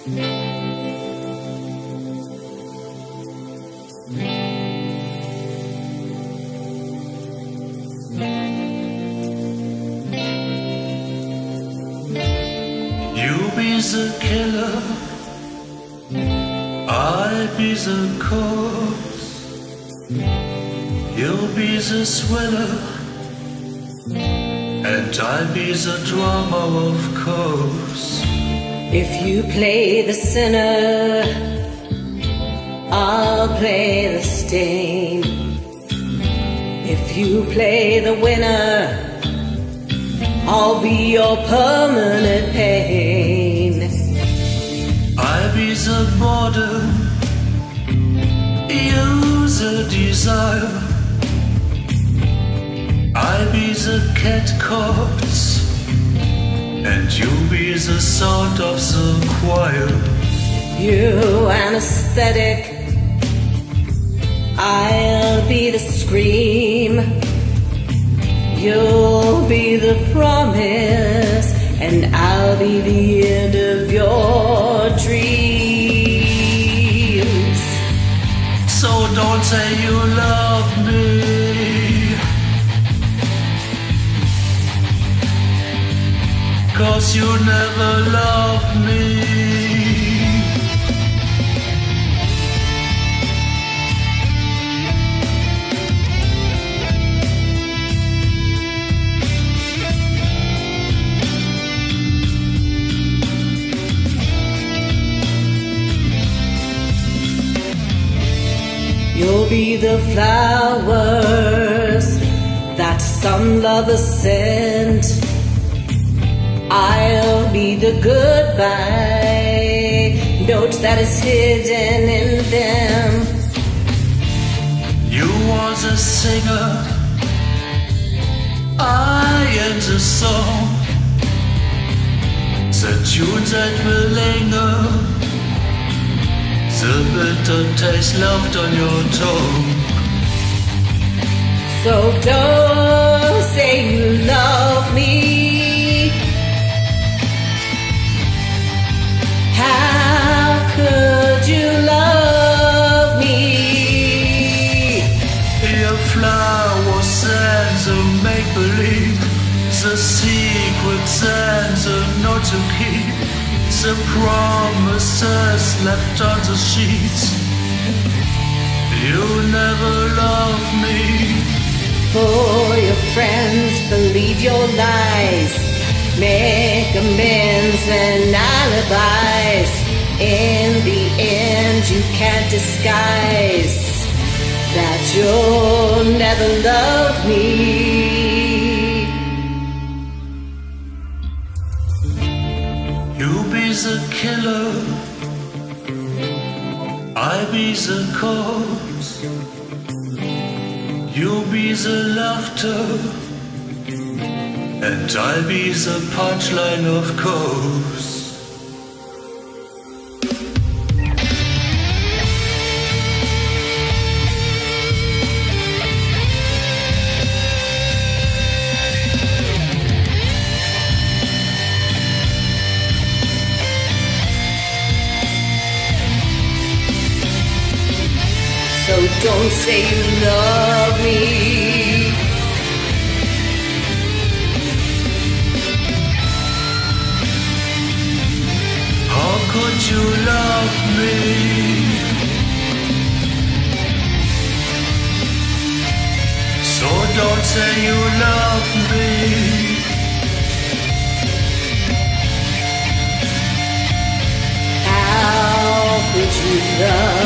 You be the killer, I be the corpse. You'll be the thriller, and I'll be the drama, of course. If you play the sinner, I'll play the stain. If you play the winner, I'll be your permanent pain. I'll be the border, you the desire. I'll be the cat corpse, and you'll be the sound of the choir. You anesthetic, I'll be the scream. You'll be the promise, and I'll be the end of your dreams. So don't say you love me, 'cause you never loved me. You'll be the flowers that some lovers send. I'll be the goodbye note that is hidden in them. You was a singer, I am the song, the tune that will linger, the bitter taste left on your tongue. So don't say you love me. How could you love me? Your flowers and the make-believe, the secrets and the not to keep, the promises left on the sheets. You never loved me. For your friends believe your lies, make amends and alibis. In the end you can't disguise that you'll never love me. You be the killer, I be the cause. You be the laughter, and I'll be the punchline, of course. So don't say you love me. How could you love me? So don't say you love me. How could you love me?